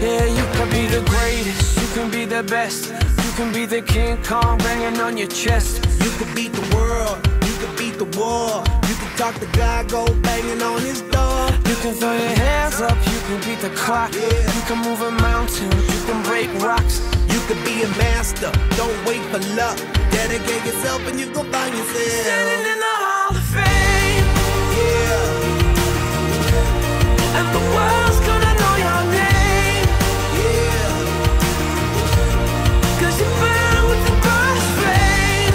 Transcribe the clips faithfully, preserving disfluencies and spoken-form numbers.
Yeah, you can be the greatest, you can be the best, you can be the King Kong banging on your chest. You can beat the world, you can beat the war. You can talk to God, go banging on his door. You can throw your hands up, you can beat the clock. Yeah. You can move a mountain, you can break rocks. You can be a master, don't wait for luck. Dedicate yourself and you gon' find yourself Standing in the Hall of Fame. Yeah, And the world's gonna know your name, yeah, 'cause you burn with the brightest flame.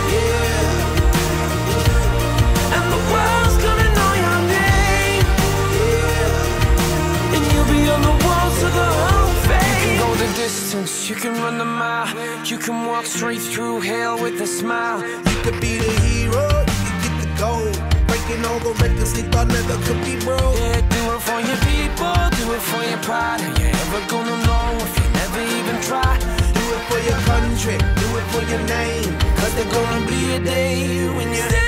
yeah, And the world's gonna know your name, yeah. and you'll be on the walls of the Hall of Fame. You can go the distance, you can run the mile, you can walk straight through hell with a smile. You could be the hero, you can get the gold. Breaking all the records they thought never could be broke. Yeah, do it for your people, do it for your pride. Are you ever gonna know if you never even try? Do it for your country, do it for your name. Cause there's gonna be a day when you're